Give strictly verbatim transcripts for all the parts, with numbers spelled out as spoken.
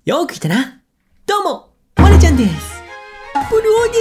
よく来たな。どうも、モネちゃんです。ブルオです。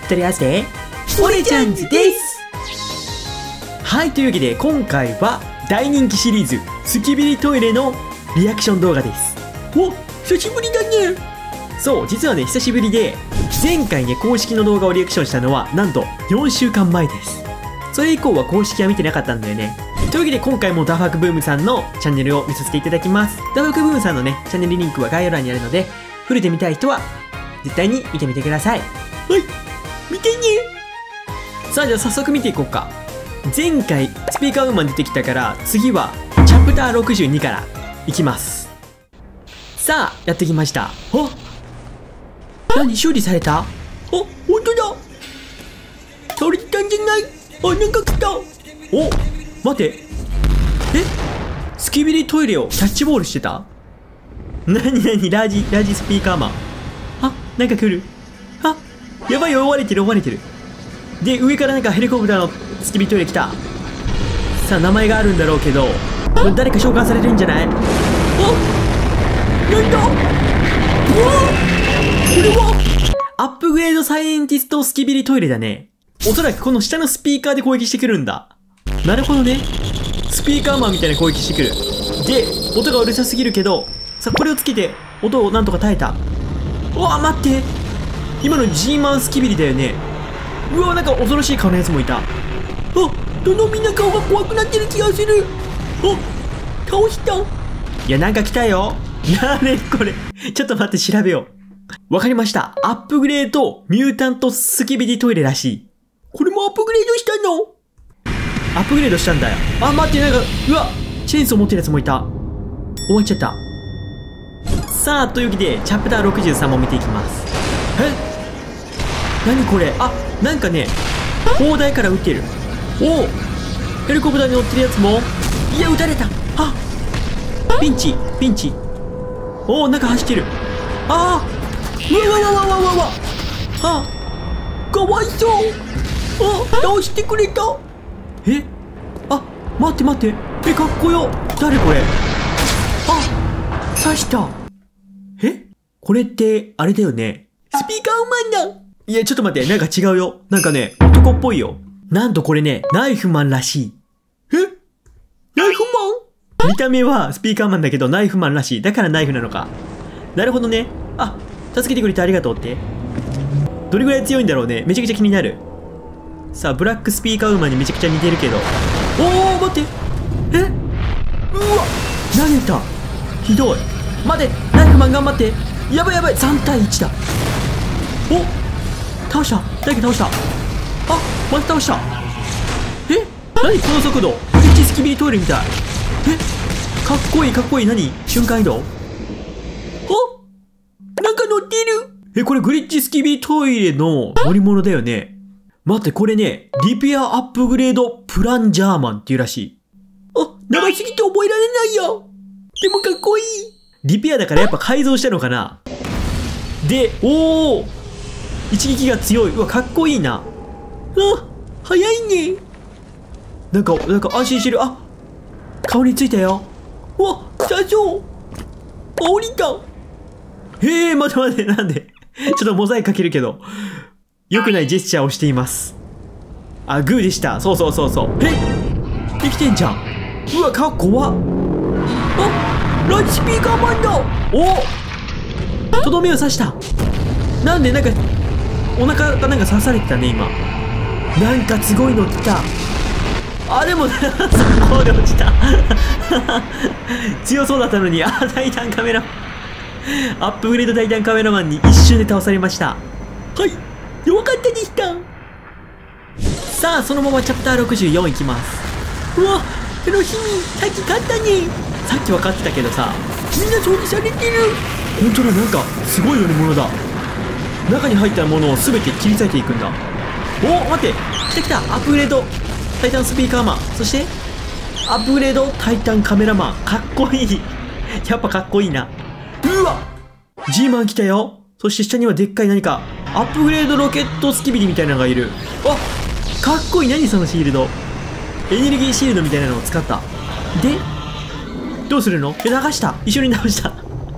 とりあえずで、モネちゃんズです。はい、というわけで今回は大人気シリーズ、スキビリトイレのリアクション動画です。お、久しぶりだね。そう、実はね、久しぶりで、前回ね、公式の動画をリアクションしたのは、なんとよんしゅうかんまえです。それ以降は公式は見てなかったんだよね。というわけで今回もダファクブームさんのチャンネルを見させていただきます。ダファクブームさんのね、チャンネルリンクは概要欄にあるので、フルで見たい人は絶対に見てみてください。はい、見てね。さあ、じゃあ早速見ていこうか。前回スピーカーウーマン出てきたから、次はチャプターろくじゅうにからいきます。さあ、やってきました。あ、何、修理された？あ、ほんとだ。倒れてたんじゃない？あ、なんか来た。お、待て。え、スキビリトイレをキャッチボールしてた？なになに、ラージ、ラージスピーカーマン。あ、なんか来る。あ、やばいよ、追われてる、追われてる。で、上からなんかヘリコプターのスキビリトイレ来た。さあ、名前があるんだろうけど、誰か召喚されるんじゃない？あ、なんだ？うわ、これはアップグレードサイエンティストスキビリトイレだね。おそらくこの下のスピーカーで攻撃してくるんだ。なるほどね。スピーカーマンみたいな攻撃してくる。で、音がうるさすぎるけど、さあこれをつけて音をなんとか耐えた。うわ、待って。今の G マンスキビリだよね。うわ、なんか恐ろしい顔のやつもいた。あ、どのみんな顔が怖くなってる気がする。あ、倒した。いや、なんか来たよ。なれこれ。ちょっと待って、調べよう。わかりました。アップグレードミュータントスキビリトイレらしい。これもアップグレードしたの？アップグレードしたんだよ。あ、待って、なんか、うわ、チェーンソー持ってるやつもいた。終わっちゃった。さあ、というわけで、チャプターろくじゅうさんも見ていきます。え？何これ？あ、なんかね、砲台から撃ってる。おお、ヘリコプターに乗ってるやつも、いや、撃たれた。あ、ピンチ、ピンチ。おお、なんか走ってる。ああ、うわわわわわわわ。あ、かわいそう。あ、倒してくれた。え、あ、待って待って。え、かっこよ。誰これ。あ、刺した。え、これってあれだよね。スピーカーウーマンだ。いや、ちょっと待って、なんか違うよ。なんかね、男っぽいよ。なんとこれね、ナイフマンらしい。え、ナイフマン？見た目はスピーカーマンだけどナイフマンらしい。だからナイフなのか。なるほどね。あ、助けてくれてありがとうって。どれぐらい強いんだろうね。めちゃくちゃ気になる。さあ、ブラックスピーカーウーマンにめちゃくちゃ似てるけど。おー、待って。え、うわ、投げた。ひどい。待て、ナイフマン頑張って。やばいやばい、さんたいいちだ。お、倒した。誰か倒した。あ、また倒した。え、何この速度。ブリッジスキビリトイレみたい。え、かっこいいかっこいい。何瞬間移動。あ、なんか乗ってる。え、これグリッジスキビリトイレの乗り物だよね。待って、これね、リペアアップグレードプランジャーマンっていうらしい。あ、長すぎて覚えられないよ。でもかっこいい。リペアだからやっぱ改造したのかな。で、おー、一撃が強い。うわ、かっこいいな。あ、早いね。なんか、なんか安心してる。あ、顔についたよ。うわ、臭そう。あ、降りた。へえ、待って待って、なんでちょっとモザイクかけるけど。良くないジェスチャーをしています。あ、グーでした。そうそうそうそう。え、できてんじゃん。うわ、顔怖っ。あ、ラジスピーカーマンだ。お、とどめを刺した。なんで、なんかお腹がなんか刺されてたね今。なんかすごいの来た。あ、でもそこで落ちた強そうだったのに。あ、タイタンカメラアップグレードタイタンカメラマンに一瞬で倒されました。はい、よかったでした。さあ、そのままチャプターろくじゅうよんいきます。うわ、楽しみ。さっき勝ったね。さっき分かってたけどさ、みんな装備されてる。ほんとだ、なんかすごい乗り物だ。中に入ったものを全て切り裂いていくんだ。お、待って、来た来た。アップグレードタイタンスピーカーマン、そしてアップグレードタイタンカメラマン。かっこいいやっぱかっこいいな。うわ、 G マン来たよ。そして下にはでっかい何かアップグレードロケットスキビリみたいなのがいる。あ、かっこいい。何そのシールド。エネルギーシールドみたいなのを使った。で、どうするの？え、流した。一緒に流した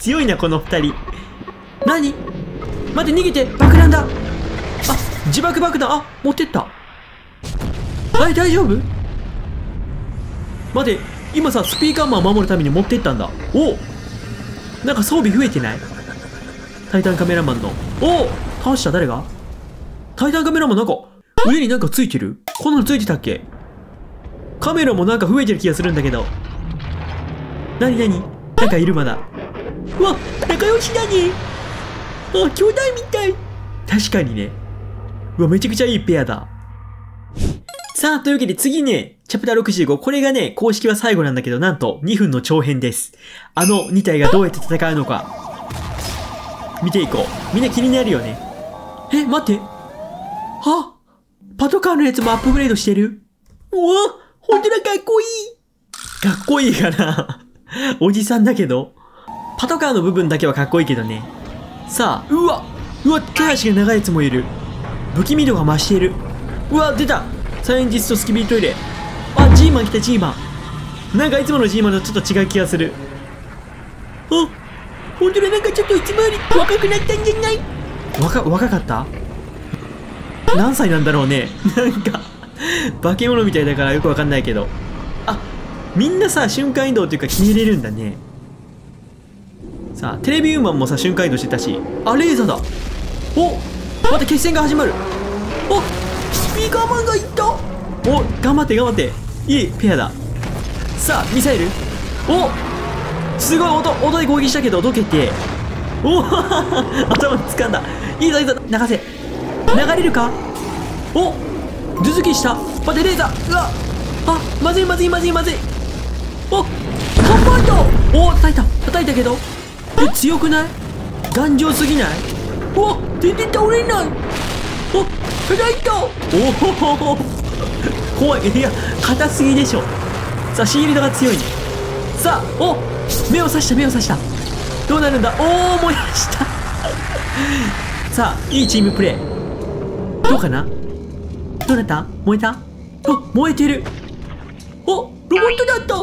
強いな、この二人。何？待って、逃げて。爆弾だ。あ、自爆爆弾。あ、持ってった。あれ、大丈夫？待って、今さ、スピーカーマンを守るために持ってったんだ。おお、なんか装備増えてない？タイタンカメラマンの。おお、倒した。誰が？タイタンカメラマンなんか、上になんかついてる？こんなのついてたっけ？カメラもなんか増えてる気がするんだけど。なになに？なんかいるまだ。うわ、仲良しだね。あ、兄弟みたい。確かにね。うわ、めちゃくちゃいいペアだ。さあ、というわけで次ね、チャプターろくじゅうご。これがね、公式は最後なんだけど、なんとにふんの長編です。あのに体がどうやって戦うのか。見ていこう。みんな気になるよね。え、待って。あ、パトカーのやつもアップグレードしてる。うわ、ほんとだ、かっこいい。かっこいいかな。おじさんだけど。パトカーの部分だけはかっこいいけどね。さあ、うわ、うわ、手足が長いやつもいる。不気味度が増している。うわ、出た。サイエンティストスキビリトイレ。あ、ジーマン来た、ジーマン。なんかいつものジーマンとちょっと違う気がする。あ、ほんとだ、なんかちょっといつもより若くなったんじゃない？若、若かった？何歳なんだろうね。なんか、化け物みたいだからよくわかんないけど。あ、みんなさ、瞬間移動っていうか消えれるんだね。さあ、テレビウーマンもさ、瞬間移動してたし。あ、レーザーだ。お、待って、決戦が始まる。お、スピーカーマンがいった。お、頑張って頑張って。いいペアだ。さあ、ミサイル。お、すごい音、音で攻撃したけど、どけて。お頭掴んだ。いいぞいいぞ、流せ。流れるか。お、頭突きした。待って、レーザー。うわ、あ、まずいまずいまずいまずい。お、カンパンド。お、叩いた叩いたけど、え、強くない？頑丈すぎない？うわ、全然倒れない。お、叩いた。おお、怖い。いや、硬すぎでしょ。さあ、シールドが強いね。さあ、お、目を刺した目を刺した。どうなるんだ。おお、燃やしたさあ、いいチームプレー。どうかな。どうなった？燃えた？あ、燃えてる。お、ロボットだった。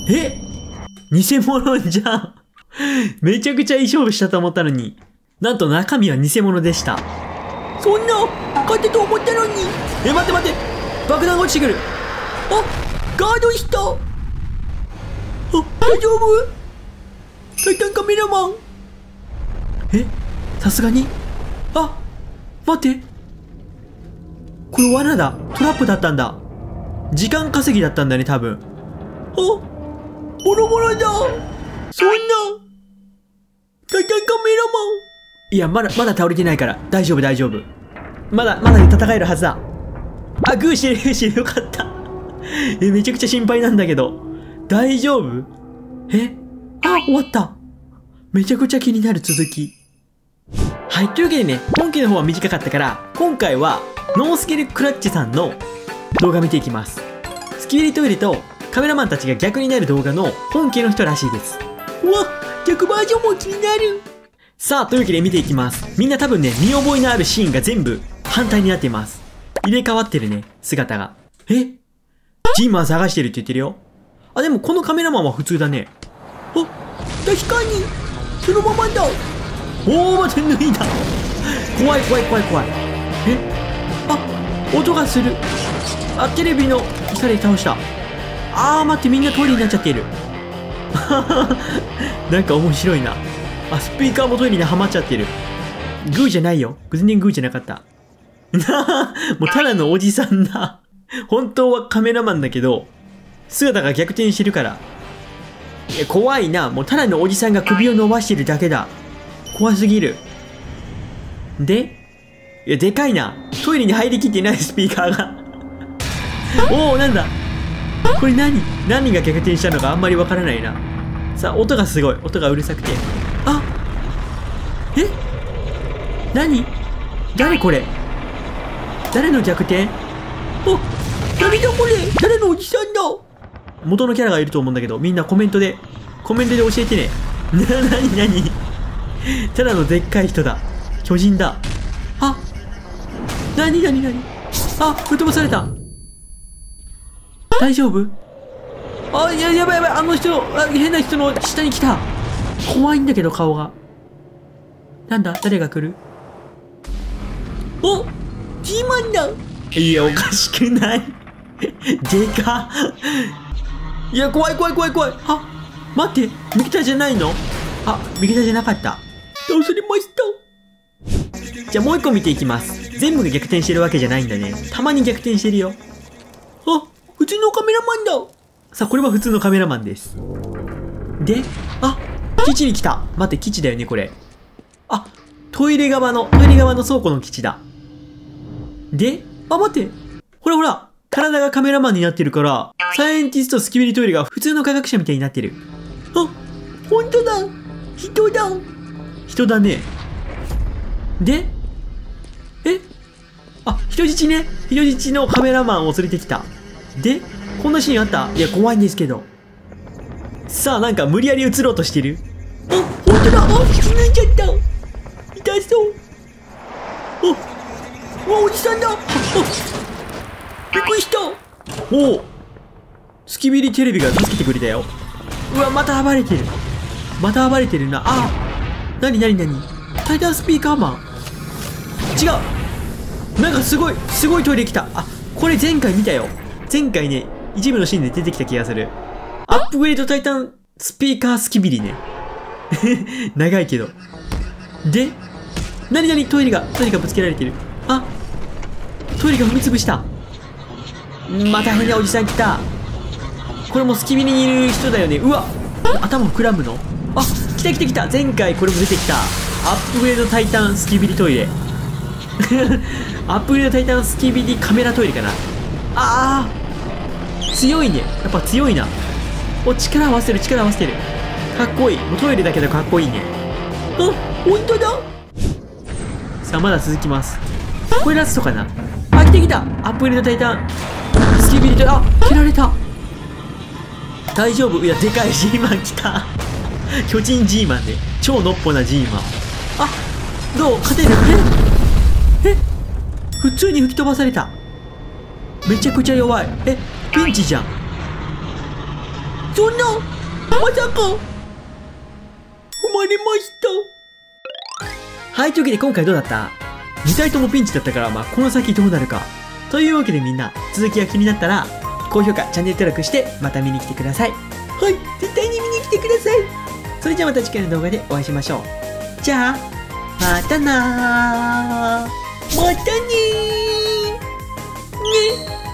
え、偽物じゃん。めちゃくちゃいい勝負したと思ったのに、なんと中身は偽物でした。そんな、勝ったと思ったのに。え、待って待って、爆弾が落ちてくる。あ、ガードした。あ、大丈夫？タイタンカメラマン。え、さすがに。あ、待って、これ罠だ。トラップだったんだ。時間稼ぎだったんだね、多分。あ、ボロボロだ。そんな、タイタンカメラマン。いや、まだまだ倒れてないから大丈夫大丈夫。まだまだ戦えるはずだ。あ、グーしてるグーしてる。よかった。え、めちゃくちゃ心配なんだけど、大丈夫？え、あ、終わった。めちゃくちゃ気になる続き。はい、というわけでね、今期の方は短かったから、今回はノースケルクラッチさんの動画見ていきます。スキビリトイレとカメラマンたちが逆になる動画の本家の人らしいです。うわ、逆バージョンも気になる。さあ、というわけで見ていきます。みんな多分ね、見覚えのあるシーンが全部反対になっています。入れ替わってるね、姿が。え？ジーマン探してるって言ってるよ。あ、でもこのカメラマンは普通だね。あ、確かに、そのままだ。おー、待って、脱いだ。怖い怖い怖い怖い。え？あ、音がする。あ、テレビの光倒した。あー、待って、みんなトイレになっちゃっている。なんか面白いな。あ、スピーカーもトイレにはまっちゃってる。グーじゃないよ。全然グーじゃなかった。もうただのおじさんだ。本当はカメラマンだけど、姿が逆転してるから。いや、怖いな。もうただのおじさんが首を伸ばしてるだけだ。怖すぎる。で、いや、でかいな。トイレに入りきってないスピーカーが。おお、なんだこれ。何何が逆転したのかあんまりわからないな。さあ、音がすごい。音がうるさくて。あ、え、何？誰これ？誰の逆転？あ、誰だこれ？誰のおじさんだ？元のキャラがいると思うんだけど、みんなコメントで、コメントで教えてね。な、なになに？ただのでっかい人だ。巨人だ。あ、なになになに？あ、吹っ飛ばされた。大丈夫？あ、いや、やばいやばい。あの人、あ、変な人の下に来た。 怖いんだけど、顔が。なんだ誰が来る？お！ジーマンだ！いや、おかしくない。でかいや、怖い怖い怖い怖い。あ、待って、右手じゃないの？あ、右手じゃなかった。倒されました。じゃあもう一個見ていきます。全部が逆転してるわけじゃないんだね。たまに逆転してるよ。あ、普通のカメラマンだ。さあ、これは普通のカメラマンです。で、あ、基地に来た。待って、基地だよね、これ。あ、トイレ側の、トイレ側の倉庫の基地だ。で、あ、待って。ほらほら、体がカメラマンになってるから、サイエンティストスキビリトイレが普通の科学者みたいになってる。あ、ほんとだ。人だ。人だね。で、えあ、人質ね。人質のカメラマンを連れてきた。で、こんなシーンあった？いや、怖いんですけど。さあ、なんか無理やり映ろうとしてる。あ、ほんとだ。あ、引き抜いちゃった。痛そう。あ、うわ、おじさんだ。あ、びっくりした。おお。スキビリテレビが助けてくれたよ。うわ、また暴れてる。また暴れてるな。あ、なになになに？タイタンスピーカーマン。違う。なんかすごい、すごいトイレ来た。あ、これ前回見たよ。前回ね、一部のシーンで出てきた気がする。アップグレードタイタンスピーカースキビリね。長いけど。で、なになにトイレが、トイレがぶつけられてる。あ、トイレが踏みつぶした。また変なおじさん来た。これもスキビリにいる人だよね。うわ、頭膨らむの？あ、来た来た来た。前回これも出てきた。アップグレードタイタンスキビリトイレ。アップグレードタイタンスキビリカメラトイレかな。ああ、強いね。やっぱ強いな。お、力合わせてる、力合わせてる。かっこいい。もうトイレだけどかっこいいね。あ、ほんとだ。さあ、まだ続きます。これラストかな。あ、来てきた。アップグレードタイタンスキビリトイレ。あ、切られた。大丈夫？いや、でかいジーマン来た。巨人ジーマンね。超のっぽなジーマン。あ、どう？勝てる？え？え？普通に吹き飛ばされた。めちゃくちゃ弱い。え、ピンチじゃん。そんな、まさか、踏まれました。はい、というわけで今回どうだった？にたいともピンチだったから、まあ、この先どうなるか。というわけでみんな、続きが気になったら、高評価、チャンネル登録して、また見に来てください。はい、絶対に見に来てください。それじゃあまた次回の動画でお会いしましょう。じゃあ、またなー。またねー。ね。